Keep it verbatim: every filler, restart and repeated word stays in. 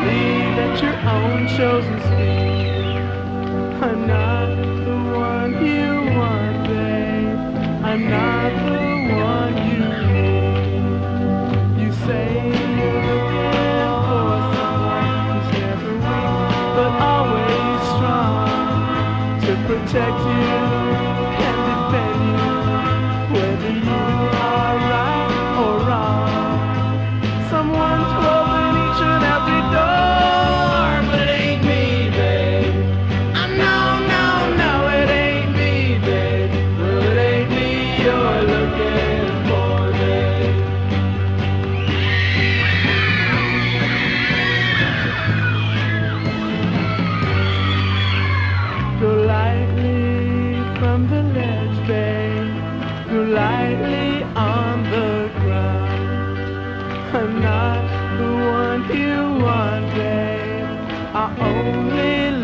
lead at your own chosen speed. I'm not the one you want, babe. I'm not the one you need. You say you're looking for someone who's never weak, but always strong to protect you and defend you, whether you are right or wrong. Someone to open each and every door, but it ain't me, babe. I know, no, no, it ain't me, babe. Well, it ain't me you're looking for, babe. Go lightly from the ledge, babe. Go lightly on the ground. I'm not the one you want, babe. I only